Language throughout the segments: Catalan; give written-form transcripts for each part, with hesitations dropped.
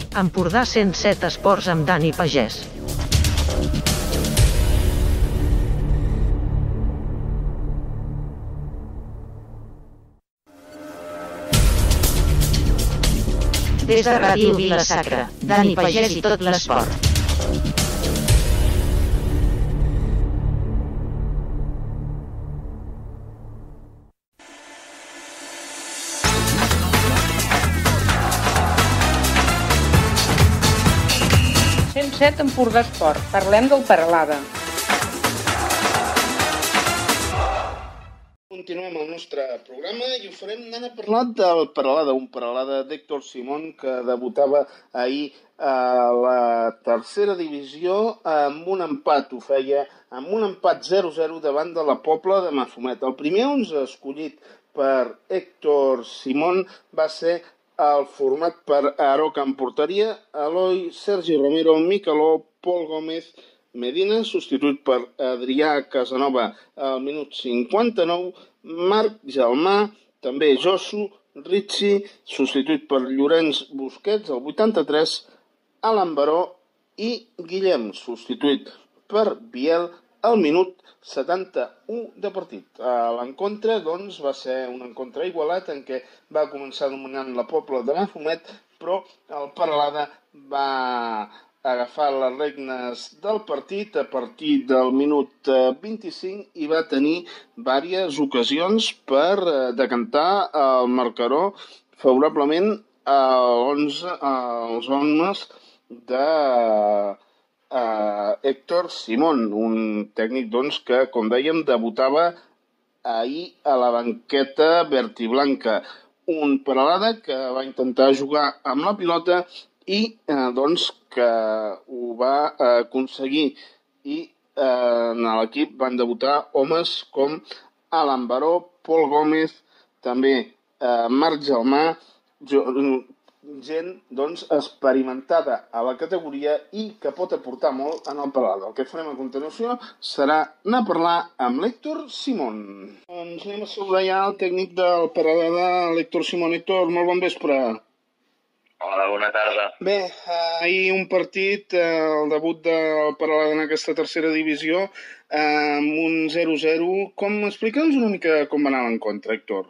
Empordà 107 Esports amb Dani Pagès. Des de Ràdio Vila-sacra, Dani Pagès i tot l'esport. Empordà Esport. Parlem del Peralada. Continuem el nostre programa i ho farem anant a parlar del Peralada, un Peralada d'Héctor Simón que debutava ahir a la tercera divisió amb un empat, ho feia amb un empat 0-0 davant de la Pobla de Mafumet. El primer 11 escollit per Héctor Simón va ser el format per Aroca en porteria, Eloi, Sergi Romero, Miqueló, Pol Gómez, Medina, substituït per Adrià Casanova al minut 59, Marc Gelmà, també Josu, Ritchie, substituït per Llorenç Busquets al 83, Alan Baró i Guillem, substituït per Biel al minut 71 de partit. L'encontre, doncs, va ser un encontre igualat en què va començar dominant la Pobla de Mafumet, però el Peralada va agafar les regnes del partit a partir del minut 25 i va tenir diverses ocasions per decantar el marcador favorablement als homes de Héctor Simón, un tècnic doncs, que, com dèiem, debutava ahir a la banqueta vertiblanca. Un Peralada que va intentar jugar amb la pilota i doncs, que ho va aconseguir. I en l'equip van debutar homes com Alan Baró, Pol Gómez, també Marc Gelmà, gent doncs, experimentada a la categoria i que pot aportar molt en el Peralada. El que farem a continuació serà anar a parlar amb l'Héctor Simón. Doncs anem a saludar ja el tècnic del Peralada, l'Héctor Simón. Héctor, molt bon vespre. Hola, bona tarda. Bé, ahir un partit, el debut del Peralada en aquesta tercera divisió, amb un 0-0. Explica'ns una mica com va anar l'encontre, Héctor.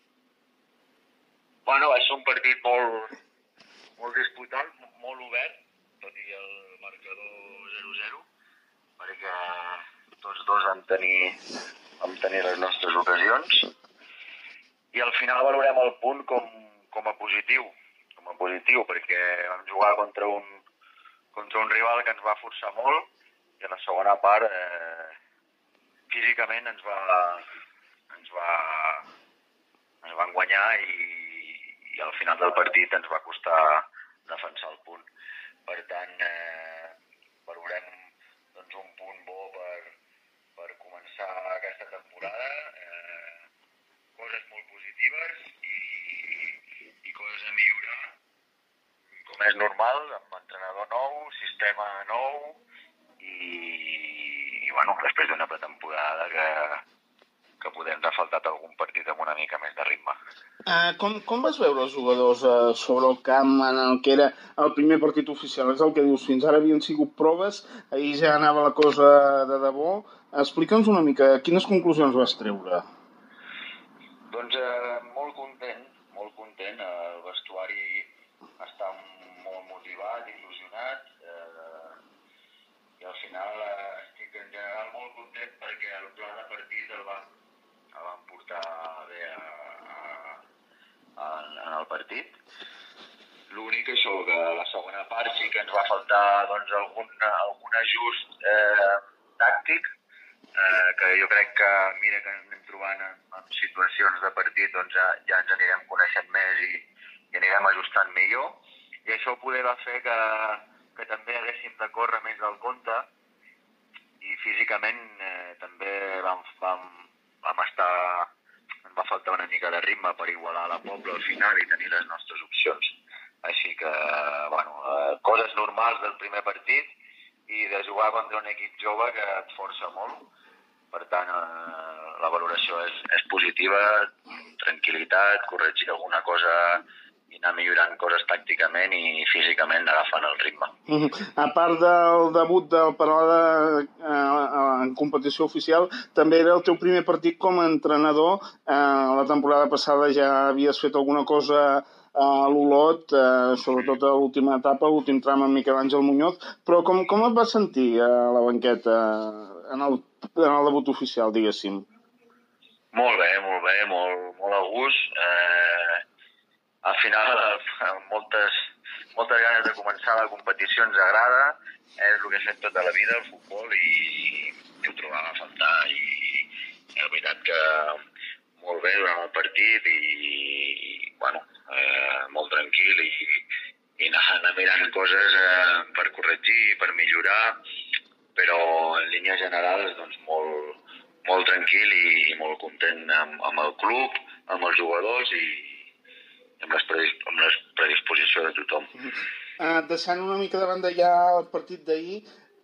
Bueno, va ser un partit molt disputat, molt obert, tot i el marcador 0-0, perquè tots dos vam tenir les nostres ocasions, i al final valorem el punt com a positiu, perquè vam jugar contra un rival que ens va forçar molt, i a la segona part físicament ens van guanyar i al final del partit ens va costar defensar el punt. Per tant, valorem doncs, un punt bo per començar aquesta temporada, coses molt positives i coses a millorar, com és normal, amb entrenador nou, sistema nou i bueno, després d'una pretemporada que podem haver faltat algun partit amb una mica més de ritme. Com vas veure els jugadors sobre el camp en el que era el primer partit oficial? És el que dius, fins ara havien sigut proves, ahir ja anava la cosa de debò. Explica'ns una mica, quines conclusions vas treure? Doncs molt content. El vestuari està molt motivat, il·lusionat, i al final estic en general molt content perquè el pla de partit el vam portar bé en el partit. L'únic això, que a la segona part sí que ens va faltar doncs, algun ajust tàctic, que jo crec que a mesura que ens anem trobant en situacions de partit doncs ja ens anirem coneixent més i anirem ajustant millor. I això poder va fer que també haguéssim de córrer més del compte i físicament també vam estar... Ens va faltar una mica de ritme per igualar la Pobla al final i tenir les nostres opcions. Així que, bueno, coses normals del primer partit i de jugar contra un equip jove que et força molt. Per tant, la valoració és positiva, tranquil·litat, corregir alguna cosa anar millorant coses tàcticament i físicament agafant el ritme. A part del debut del Peralada en competició oficial, també era el teu primer partit com a entrenador. La temporada passada ja havies fet alguna cosa a l'Olot, sobretot a l'última etapa, l'últim tram amb Miquel Àngel Muñoz, però com et vas sentir a la banqueta en el debut oficial, diguéssim? Molt bé, molt a gust. Al final, moltes ganes de començar la competició ens agrada, és el que he fet tota la vida, el futbol, i ho trobava a faltar. I la veritat que molt bé durant el partit i bueno, molt tranquil i anar mirant coses per corregir, per millorar, però en línies generals doncs molt tranquil i molt content amb el club, amb els jugadors i amb les predisposició de tothom. Deixant una mica de banda ja el partit d'ahir,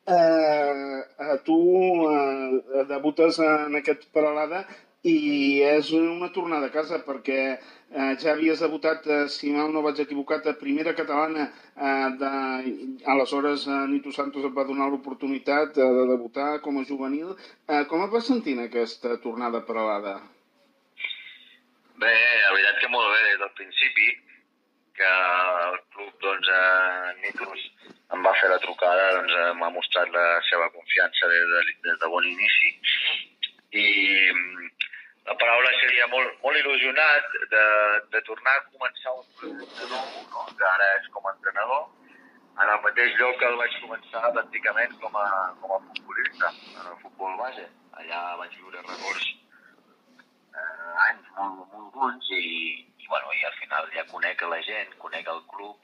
tu debutes en aquest Peralada i és una tornada a casa perquè ja havies debutat, si mal no vaig equivocat, a primera catalana. Aleshores Nito Santos et va donar l'oportunitat de debutar com a juvenil. Com et vas sentir en aquesta tornada a Peralada? Bé, la veritat que molt bé des del principi, que el club, doncs, Nitos em va fer la trucada, doncs, m'ha mostrat la seva confiança des de bon inici i la paraula seria molt il·lusionat de tornar a començar un projecte de nou, no? Que ara és com a entrenador, en el mateix lloc que el vaig començar pràcticament com a futbolista, en el futbol base. Allà vaig viure records anys molt bons i al final ja conec la gent, conec el club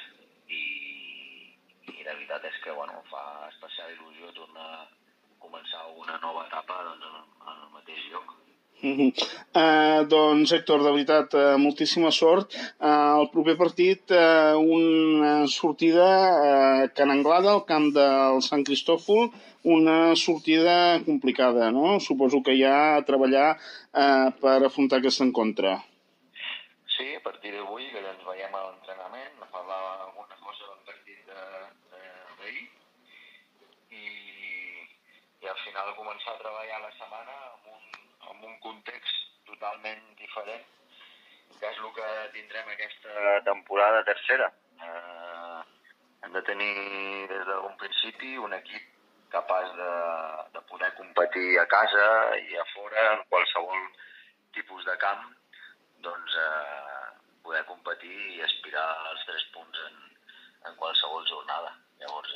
i la veritat és que em fa especial il·lusió tornar a començar una nova etapa doncs, en el mateix lloc. Doncs Héctor, de veritat, moltíssima sort. El proper partit, una sortida a Can Anglada, al camp del Sant Cristòfol, una sortida complicada, no? Suposo que hi ha a treballar per afrontar aquest encontre. Sí, a partir d'avui, que ja ens veiem a l'entrenament, a parlar alguna cosa del partit d'ahir i al final començar a treballar la setmana en un context totalment diferent, que és el que tindrem aquesta temporada tercera. Hem de tenir des d'un principi un equip capaç de poder competir a casa i a fora, en qualsevol tipus de camp, doncs poder competir i aspirar als 3 punts en qualsevol jornada. Llavors,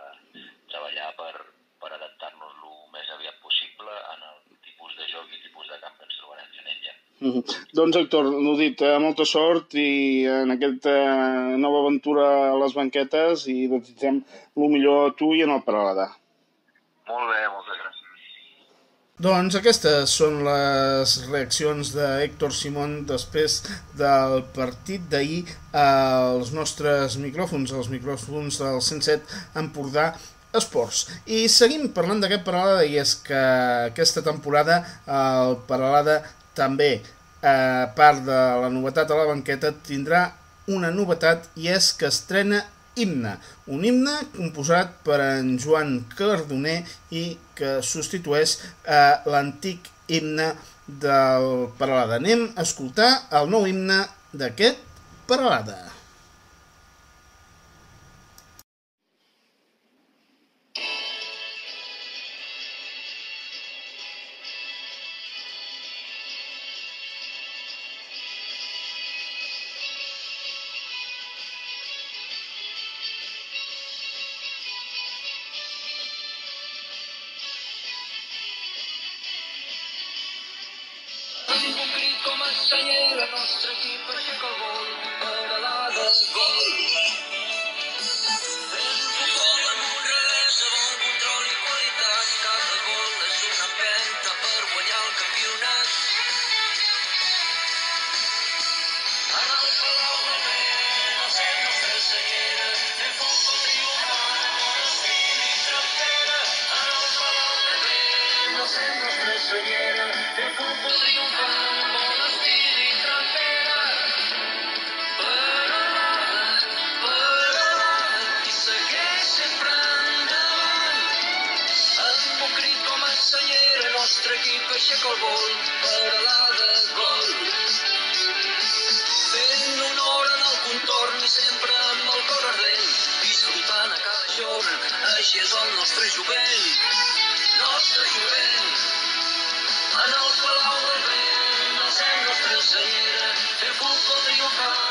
treballar per adaptar-nos el més aviat possible en el tipus de joc i tipus de camp que ens trobarem diumenge. Doncs Héctor, l'ho dit, molta sort i en aquesta nova aventura a les banquetes i desitgem el millor a tu i en el Peralada. Molt bé, moltes gràcies. Doncs aquestes són les reaccions d'Héctor Simón després del partit d'ahir als nostres micròfons, als micròfons del 107 Empordà Esports. I seguim parlant d'aquest Peralada i és que aquesta temporada el Peralada també, a part de la novetat a la banqueta, tindrà una novetat i és que estrena himne. Un himne composat per en Joan Cardoner i que substitueix l'antic himne del Peralada. Anem a escoltar el nou himne d'aquest Peralada. Fer futbol triomfant, bon estil i trempera, per així és el nostre jovent, en el Palau del Vent, alcem Nostra Senyera, fem futbol triomfant.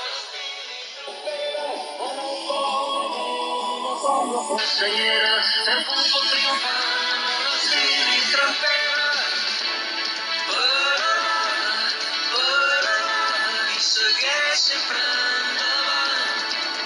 Senyera, fem futbol triomfant, bon estil i trampera. I segueix sempre endavant.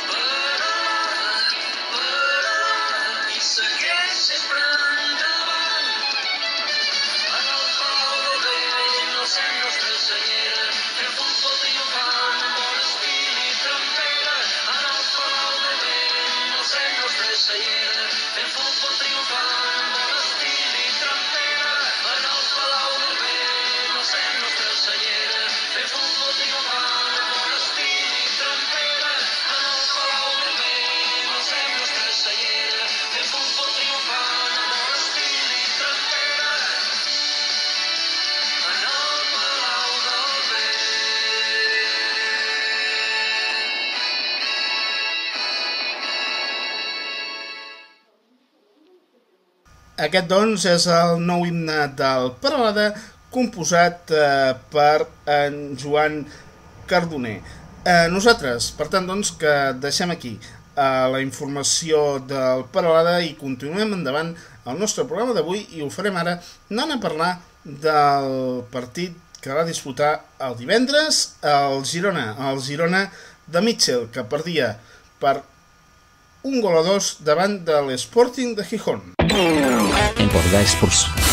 I segueix sempre endavant. En el Palau del Vent, alcem Nostra Senyera, fem futbol triomfant, bon estil i trampera. En el Palau del Vent, alcem Nostra Senyera, fem futbol triomfant, bon estil i trampera. En el Palau del Vent, alcem Nostra Senyera, fem futbol triomfant, bon estil i trampera. En el Palau del Vent, alcem Nostra Senyera, fem futbol triomfant, bon estil i trampera. En el Palau del Vent. Aquest, doncs, és el nou himne del Peralada, composat per en Joan Cardoner. Nosaltres, per tant, doncs, que deixem aquí la informació del Peralada i continuem endavant el nostre programa d'avui, i ho farem ara anant a parlar del partit que va disputar el divendres el Girona de Mitchell, que perdia per 1-2 davant de l'Sporting de Gijón. Empordà Esports.